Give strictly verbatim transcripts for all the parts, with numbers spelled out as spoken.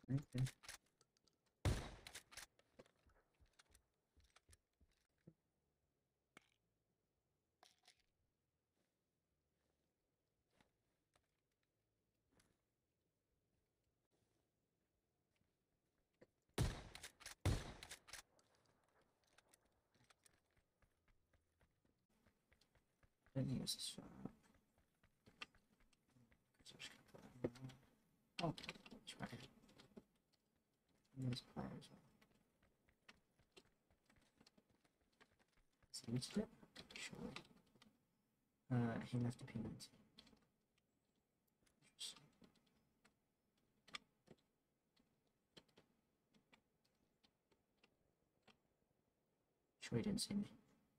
Okay. I don't think this is far up. Oh, it's right here. There's fire as well. Has he reached it? Sure. Uh, he left a P ninety. Interesting. Sure he didn't see me.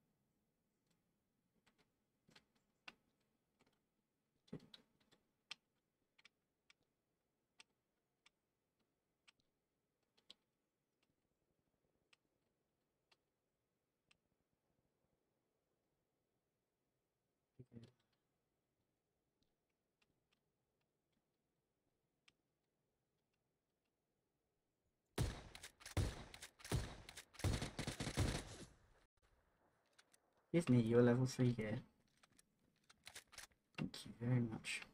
Okay. Give me your level three gear. Thank you very much.